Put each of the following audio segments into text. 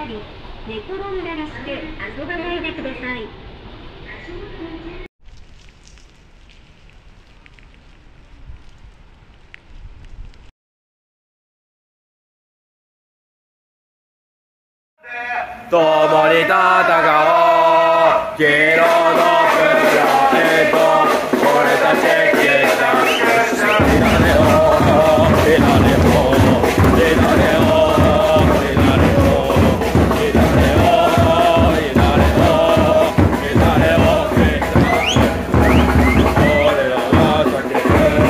たり寝転んだりして遊ばないでください。 共に戦おう黄色のプラネット、俺たち消したいられよいられよいられよいられよいられよいられよいられよ俺らは叫ぶ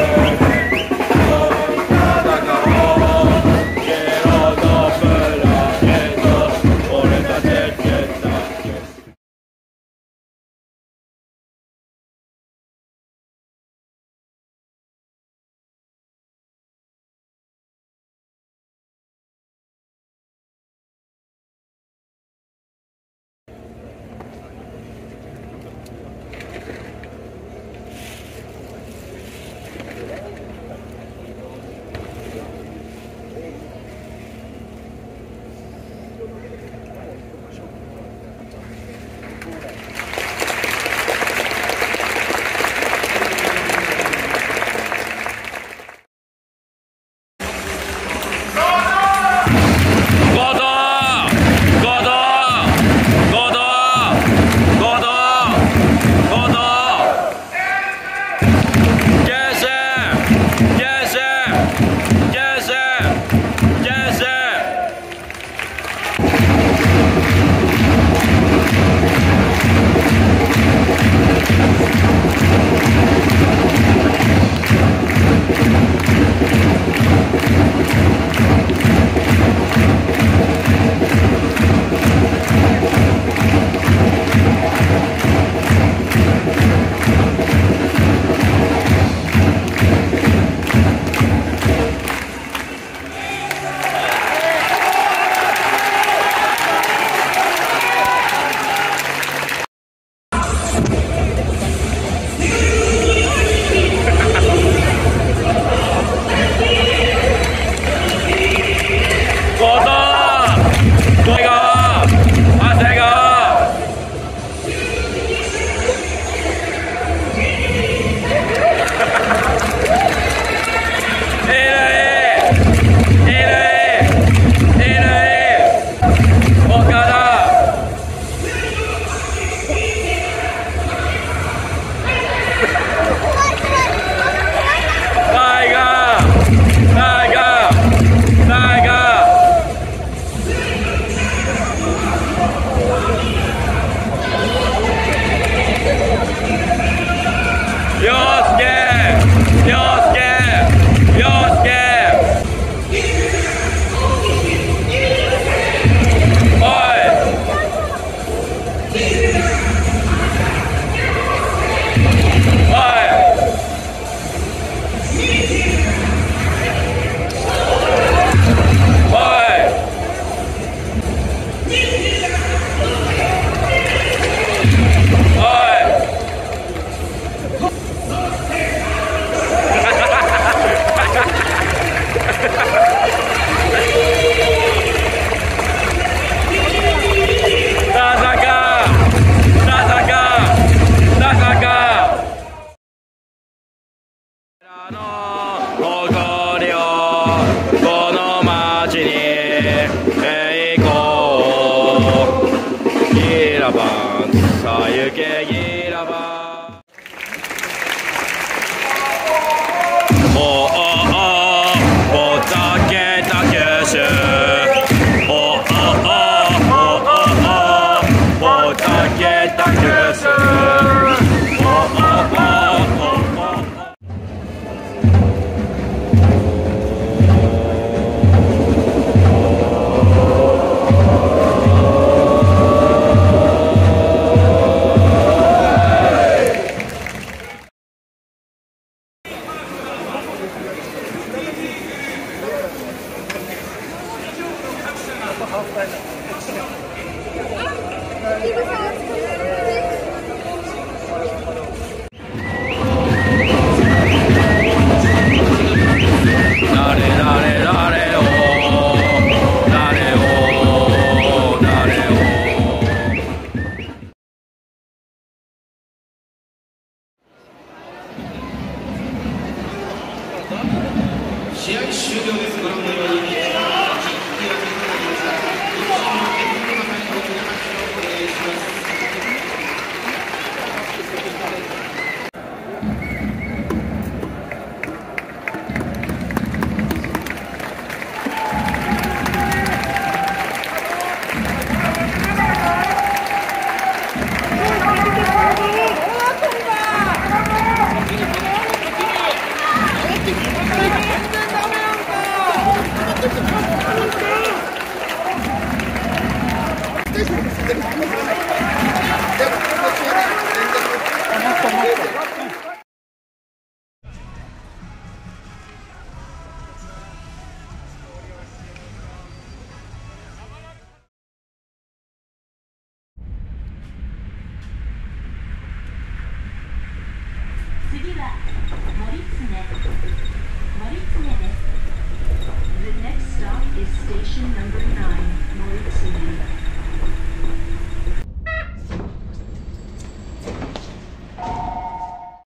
共に戦おう黄色のプラネット、俺たち消したい。ラバンさあ行けギラバンおおおたけた九州おおおたけた九州誰を終了です。ご覧のように引き分けとなりました。日本のエンドの大きな拍手をお願いします。 次は森常です。The next stop is station number 9, 森常。